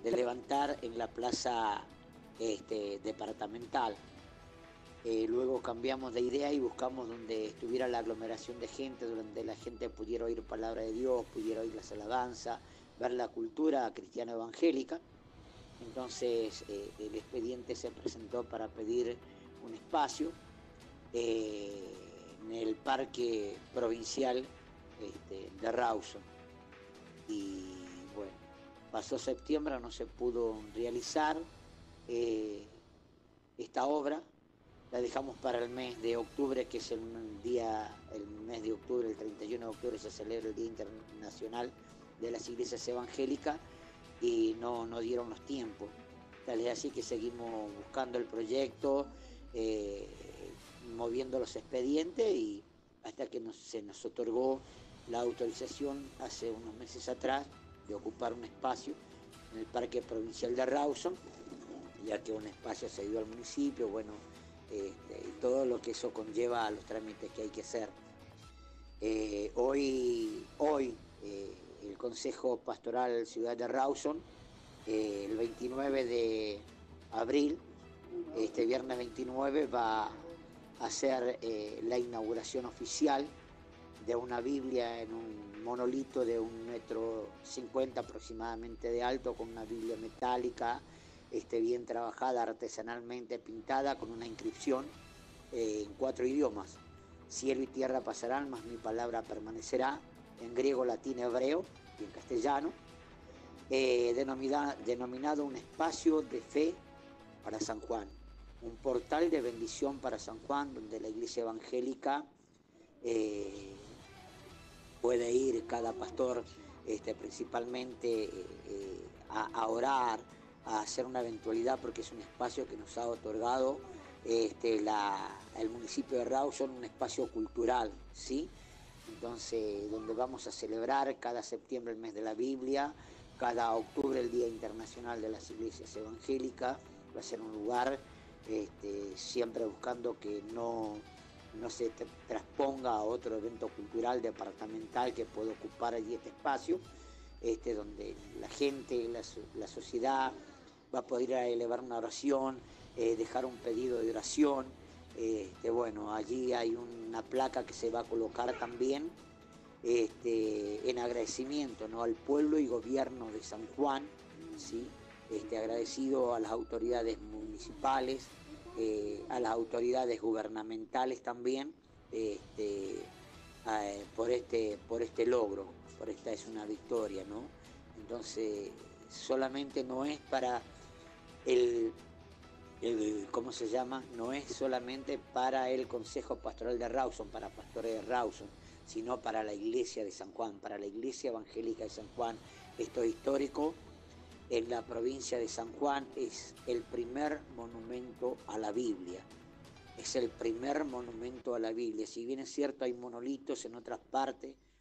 de levantar en la plaza departamental. Luego cambiamos de idea y buscamos donde estuviera la aglomeración de gente, donde la gente pudiera oír palabra de Dios, pudiera oír las alabanzas, ver la cultura cristiana evangélica. Entonces el expediente se presentó para pedir un espacio en el parque provincial de Rawson. Y bueno, pasó septiembre, no se pudo realizar esta obra. La dejamos para el mes de octubre, que es el mes de octubre, el 31 de octubre se celebra el Día Internacional de las Iglesias Evangélicas y no dieron los tiempos. Tal es así que seguimos buscando el proyecto, moviendo los expedientes y hasta que se nos otorgó la autorización hace unos meses atrás de ocupar un espacio en el Parque Provincial de Rawson, ya que un espacio cedido al municipio, bueno, y todo lo que eso conlleva a los trámites que hay que hacer. Hoy el Consejo Pastoral Ciudad de Rawson, el 29 de abril, este viernes 29, va a hacer la inauguración oficial de una Biblia en un monolito de 1,50 m aproximadamente de alto, con una Biblia metálica, bien trabajada, artesanalmente pintada, con una inscripción en 4 idiomas. Cielo y tierra pasarán, mas mi palabra permanecerá, en griego, latín, hebreo y en castellano, denominado un espacio de fe para San Juan, un portal de bendición para San Juan, donde la iglesia evangélica puede ir cada pastor principalmente a orar, a hacer una eventualidad, porque es un espacio que nos ha otorgado el municipio de Rawson, un espacio cultural, ¿sí? Entonces, donde vamos a celebrar cada septiembre el mes de la Biblia, cada octubre el Día Internacional de las Iglesias Evangélicas. Va a ser un lugar siempre buscando que no se transponga a otro evento cultural departamental que pueda ocupar allí este espacio, donde la gente, la sociedad va a poder ir a elevar una oración, dejar un pedido de oración. Bueno, allí hay una placa que se va a colocar también en agradecimiento, ¿no?, al pueblo y gobierno de San Juan, ¿sí? Agradecido a las autoridades municipales, a las autoridades gubernamentales también, por este logro, por esta es una victoria, ¿no? Entonces, solamente no es para ¿cómo se llama? No es solamente para el Consejo Pastoral de Rawson, para pastores de Rawson, sino para la iglesia de San Juan, para la iglesia evangélica de San Juan. Esto es histórico. En la provincia de San Juan es el primer monumento a la Biblia. Es el primer monumento a la Biblia. Si bien es cierto, hay monolitos en otras partes,